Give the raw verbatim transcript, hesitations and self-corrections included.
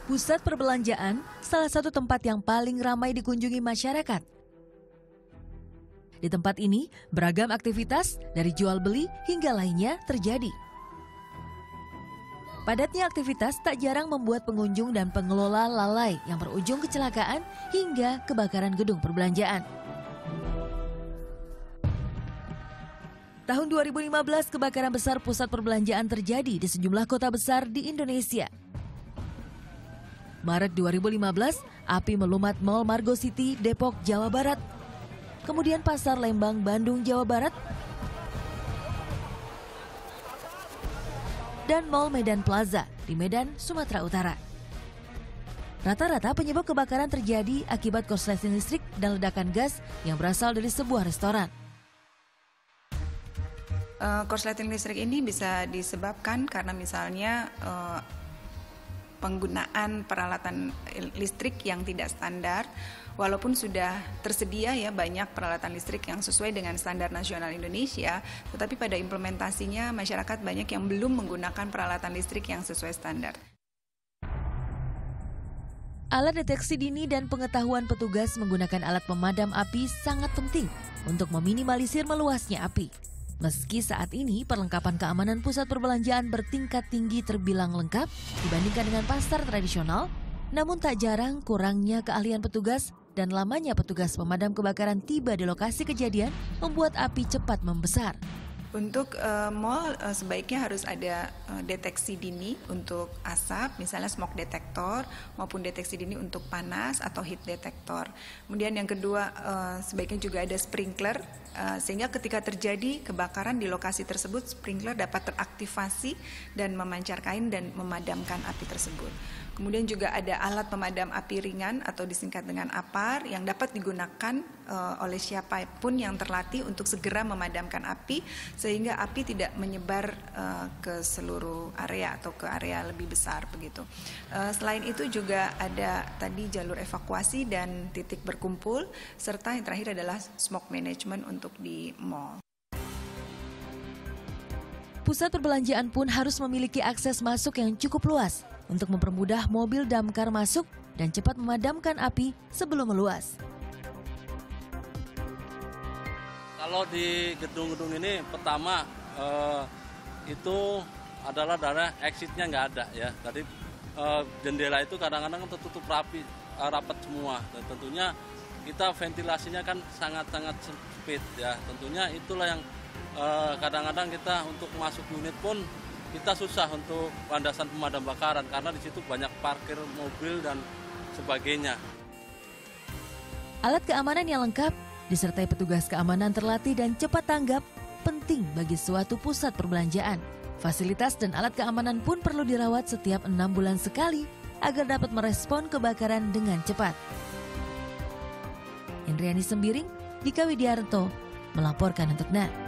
Pusat perbelanjaan salah satu tempat yang paling ramai dikunjungi masyarakat. Di tempat ini, beragam aktivitas dari jual beli hingga lainnya terjadi. Padatnya aktivitas tak jarang membuat pengunjung dan pengelola lalai yang berujung kecelakaan hingga kebakaran gedung perbelanjaan. Tahun dua ribu lima belas, kebakaran besar pusat perbelanjaan terjadi di sejumlah kota besar di Indonesia. Maret dua ribu lima belas, api melumat Mall Margo City, Depok, Jawa Barat. Kemudian Pasar Lembang, Bandung, Jawa Barat. Dan Mall Medan Plaza di Medan, Sumatera Utara. Rata-rata penyebab kebakaran terjadi akibat korsleting listrik dan ledakan gas yang berasal dari sebuah restoran. Uh, korsleting listrik ini bisa disebabkan karena misalnya uh, penggunaan peralatan listrik yang tidak standar, walaupun sudah tersedia ya banyak peralatan listrik yang sesuai dengan standar nasional Indonesia, tetapi pada implementasinya masyarakat banyak yang belum menggunakan peralatan listrik yang sesuai standar. Alat deteksi dini dan pengetahuan petugas menggunakan alat pemadam api sangat penting untuk meminimalisir meluasnya api. Meski saat ini perlengkapan keamanan pusat perbelanjaan bertingkat tinggi terbilang lengkap dibandingkan dengan pasar tradisional, namun tak jarang kurangnya keahlian petugas dan lamanya petugas pemadam kebakaran tiba di lokasi kejadian membuat api cepat membesar. Untuk uh, mall uh, sebaiknya harus ada uh, deteksi dini untuk asap, misalnya smoke detector, maupun deteksi dini untuk panas atau heat detector. Kemudian yang kedua, uh, sebaiknya juga ada sprinkler, uh, sehingga ketika terjadi kebakaran di lokasi tersebut, sprinkler dapat teraktivasi dan memancarkan dan memadamkan api tersebut. Kemudian juga ada alat pemadam api ringan atau disingkat dengan A P A R yang dapat digunakan uh, oleh siapapun yang terlatih untuk segera memadamkan api sehingga api tidak menyebar uh, ke seluruh area atau ke area lebih besar begitu. Uh, selain itu juga ada tadi jalur evakuasi dan titik berkumpul serta yang terakhir adalah smoke management untuk di mall. Pusat perbelanjaan pun harus memiliki akses masuk yang cukup luas untuk mempermudah mobil damkar masuk dan cepat memadamkan api sebelum meluas. Kalau di gedung-gedung ini pertama eh, itu adalah darah exitnya nggak ada ya. Tadi eh, jendela itu kadang-kadang tertutup rapi, eh, rapat semua. Dan tentunya kita ventilasinya kan sangat-sangat sempit ya. Tentunya itulah yang eh, kadang-kadang kita untuk masuk unit pun kita susah untuk landasan pemadam kebakaran karena di situ banyak parkir mobil dan sebagainya. Alat keamanan yang lengkap disertai petugas keamanan terlatih dan cepat tanggap penting bagi suatu pusat perbelanjaan. Fasilitas dan alat keamanan pun perlu dirawat setiap enam bulan sekali agar dapat merespon kebakaran dengan cepat. Indriani Sembiring, Dika Widiarto melaporkan untuk N A.